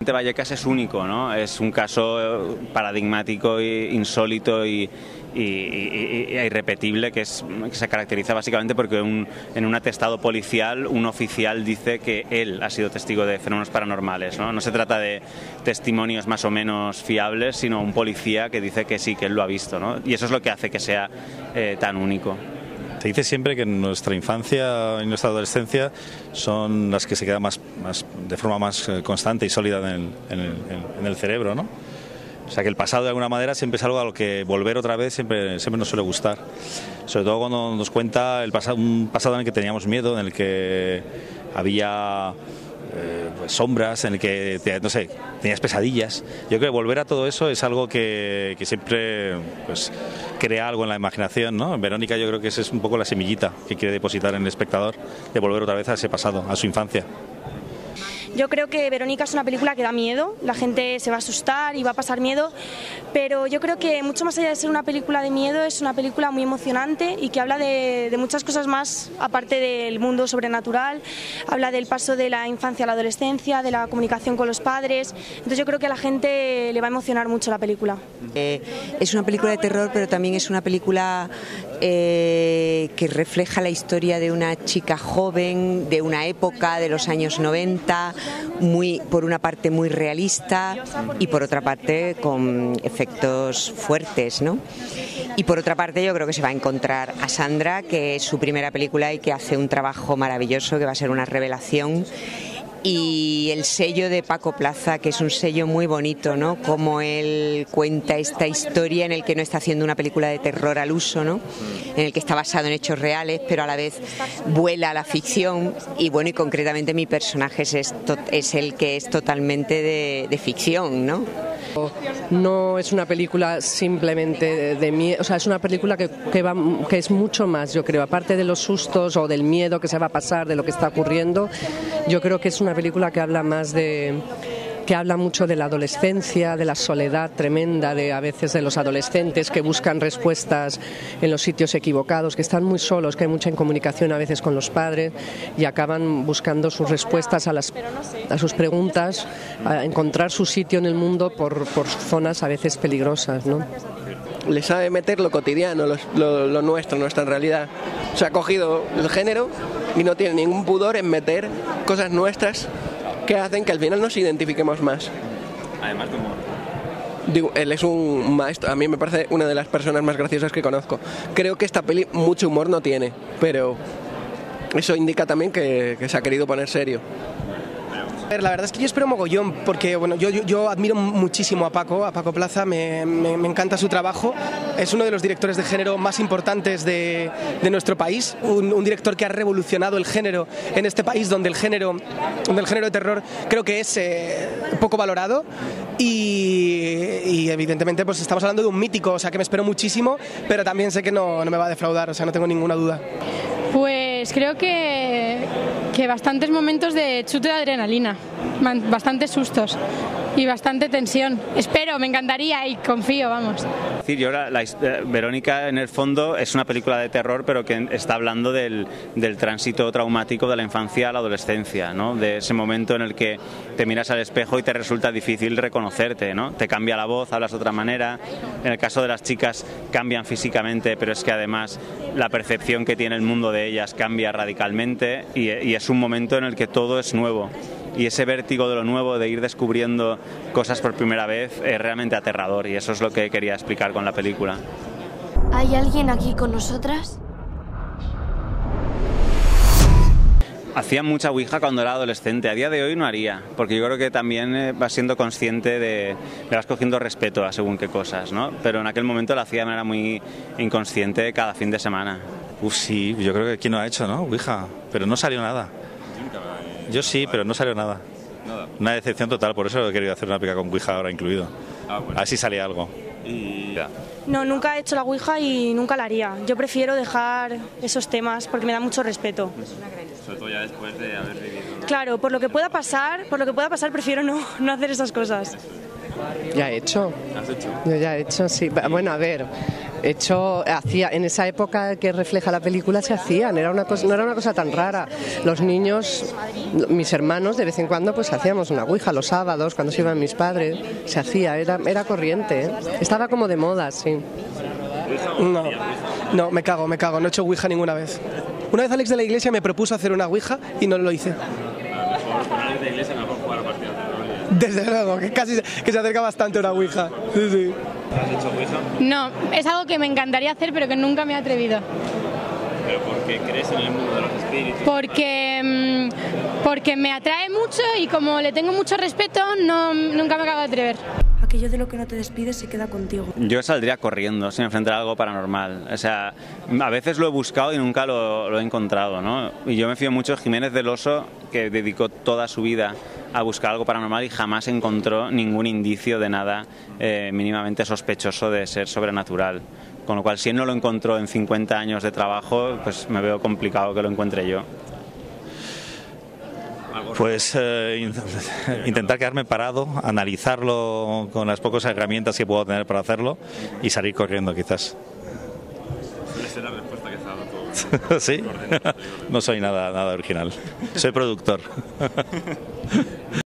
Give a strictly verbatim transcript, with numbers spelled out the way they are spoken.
Vicente Vallecas es único, ¿no? Es un caso paradigmático, e insólito y, y, y, y irrepetible, que, es, que se caracteriza básicamente porque un, en un atestado policial un oficial dice que él ha sido testigo de fenómenos paranormales, ¿no? No se trata de testimonios más o menos fiables, sino un policía que dice que sí, que él lo ha visto, ¿no? Y eso es lo que hace que sea eh, tan único. Se dice siempre que nuestra infancia y nuestra adolescencia son las que se quedan más, más, de forma más constante y sólida en el, en, el, en el cerebro, ¿no? O sea que el pasado de alguna manera siempre es algo a lo que volver otra vez siempre, siempre nos suele gustar. Sobre todo cuando nos cuenta el pasado, un pasado en el que teníamos miedo, en el que había eh, pues sombras, en el que, te, no sé, tenías pesadillas. Yo creo que volver a todo eso es algo que, que siempre pues, crea algo en la imaginación, ¿no? Verónica, yo creo que esa es un poco la semillita que quiere depositar en el espectador, de volver otra vez a ese pasado, a su infancia. Yo creo que Verónica es una película que da miedo, la gente se va a asustar y va a pasar miedo, pero yo creo que mucho más allá de ser una película de miedo, es una película muy emocionante y que habla de, de muchas cosas más, aparte del mundo sobrenatural, habla del paso de la infancia a la adolescencia, de la comunicación con los padres, entonces yo creo que a la gente le va a emocionar mucho la película. Eh, es una película de terror, pero también es una película eh, que refleja la historia de una chica joven, de una época de los años noventa, muy, por una parte muy realista y por otra parte con efectos fuertes, ¿no? Y por otra parte yo creo que se va a encontrar a Sandra, que es su primera película y que hace un trabajo maravilloso, que va a ser una revelación. Y el sello de Paco Plaza, que es un sello muy bonito, ¿no? Como él cuenta esta historia en el que no está haciendo una película de terror al uso, ¿no? En el que está basado en hechos reales, pero a la vez vuela a la ficción. Y bueno, y concretamente mi personaje es, esto, es el que es totalmente de, de ficción, ¿no? No es una película simplemente de miedo, o sea, es una película que, que, va, que es mucho más, yo creo, aparte de los sustos o del miedo que se va a pasar, de lo que está ocurriendo, yo creo que es una película que habla más de... que habla mucho de la adolescencia, de la soledad tremenda de a veces de los adolescentes que buscan respuestas en los sitios equivocados, que están muy solos, que hay mucha incomunicación a veces con los padres y acaban buscando sus respuestas a, las, a sus preguntas, a encontrar su sitio en el mundo por, por zonas a veces peligrosas, ¿no? Le sabe meter lo cotidiano, lo, lo, lo nuestro, nuestra realidad. Se ha cogido el género y no tiene ningún pudor en meter cosas nuestras que hacen que al final nos identifiquemos más. Además de humor. Digo, él es un maestro, a mí me parece una de las personas más graciosas que conozco. Creo que esta peli mucho humor no tiene, pero eso indica también que, que se ha querido poner serio. La verdad es que yo espero mogollón, porque bueno, yo, yo, yo admiro muchísimo a Paco, a Paco Plaza, me, me, me encanta su trabajo, es uno de los directores de género más importantes de, de nuestro país, un, un director que ha revolucionado el género en este país, donde el género, donde el género de terror creo que es eh, poco valorado y, y evidentemente pues estamos hablando de un mítico, o sea que me espero muchísimo, pero también sé que no, no me va a defraudar, o sea no tengo ninguna duda. Pues creo que, que bastantes momentos de chute de adrenalina, bastantes sustos y bastante tensión. Espero, me encantaría y confío, vamos. Es decir, yo la, la, Verónica en el fondo es una película de terror, pero que está hablando del, del tránsito traumático de la infancia a la adolescencia, ¿no? De ese momento en el que te miras al espejo y te resulta difícil reconocerte, ¿no? Te cambia la voz, hablas de otra manera. En el caso de las chicas cambian físicamente, pero es que además la percepción que tiene el mundo de ellas cambia radicalmente y, y es un momento en el que todo es nuevo. Y ese vértigo de lo nuevo, de ir descubriendo cosas por primera vez, es realmente aterrador y eso es lo que quería explicar con la película. ¿Hay alguien aquí con nosotras? Hacía mucha ouija cuando era adolescente, a día de hoy no haría, porque yo creo que también vas siendo consciente de, le vas cogiendo respeto a según qué cosas, ¿no? Pero en aquel momento la hacía de manera muy inconsciente cada fin de semana. Uf, sí, yo creo que quién no ha hecho, ¿no? Ouija, pero no salió nada. Yo sí, pero no salió nada. Nada. Una decepción total, por eso he querido hacer una pica con Ouija ahora incluido. Ah, bueno. Así salía algo. Y ya. No, nunca he hecho la Ouija y nunca la haría. Yo prefiero dejar esos temas porque me da mucho respeto. Sobre todo ya después de haber vivido, ¿no? Claro, por lo que pueda pasar, por lo que pueda pasar prefiero no, no hacer esas cosas. Ya he hecho. ¿Has hecho? Yo ya he hecho, sí. Bueno, a ver, hecho, hacía, en esa época que refleja la película se hacían, era una cosa, no era una cosa tan rara. Los niños, mis hermanos, de vez en cuando pues hacíamos una ouija los sábados, cuando se iban mis padres, se hacía, era, era corriente, ¿eh? Estaba como de moda, sí. No, no, me cago, me cago, no he hecho ouija ninguna vez. Una vez Alex de la Iglesia me propuso hacer una ouija y no lo hice. Desde luego, que casi que se acerca bastante a una ouija. Sí, sí. ¿Has hecho ouija? No, es algo que me encantaría hacer pero que nunca me he atrevido. ¿Pero por qué crees en el mundo de los espíritus? Porque, porque me atrae mucho y como le tengo mucho respeto, no, nunca me acabo de atrever. Aquello de lo que no te despides se queda contigo. Yo saldría corriendo si me enfrentara a algo paranormal. O sea, a veces lo he buscado y nunca lo, lo he encontrado, ¿no? Y yo me fío mucho de Jiménez del Oso, que dedicó toda su vida a buscar algo paranormal y jamás encontró ningún indicio de nada eh, mínimamente sospechoso de ser sobrenatural. Con lo cual, si él no lo encontró en cincuenta años de trabajo, pues me veo complicado que lo encuentre yo. Pues eh, intentar quedarme parado, analizarlo con las pocas herramientas que puedo tener para hacerlo y salir corriendo quizás. Esa es la respuesta que has dado tú. ¿Sí? No soy nada, nada original. Soy productor.